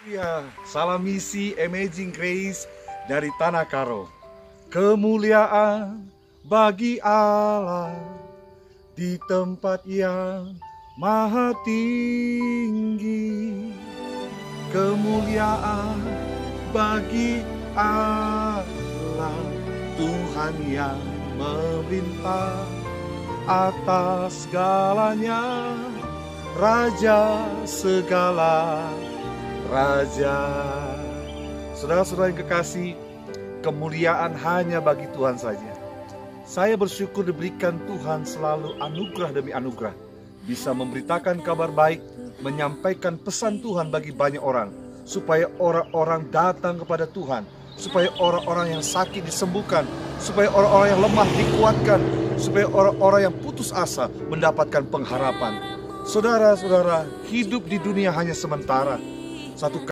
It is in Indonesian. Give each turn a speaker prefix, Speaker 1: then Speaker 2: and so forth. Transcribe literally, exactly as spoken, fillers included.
Speaker 1: Ya, salam misi Amazing Grace dari Tanah Karo. Kemuliaan bagi Allah di tempat yang maha tinggi. Kemuliaan bagi Allah, Tuhan yang memerintah atas segalanya, Raja segala Raja. Saudara-saudara yang kekasih, kemuliaan hanya bagi Tuhan saja. Saya bersyukur diberikan Tuhan selalu anugerah demi anugerah, bisa memberitakan kabar baik, menyampaikan pesan Tuhan bagi banyak orang, supaya orang-orang datang kepada Tuhan, supaya orang-orang yang sakit disembuhkan, supaya orang-orang yang lemah dikuatkan, supaya orang-orang yang putus asa mendapatkan pengharapan. Saudara-saudara, hidup di dunia hanya sementara. Satu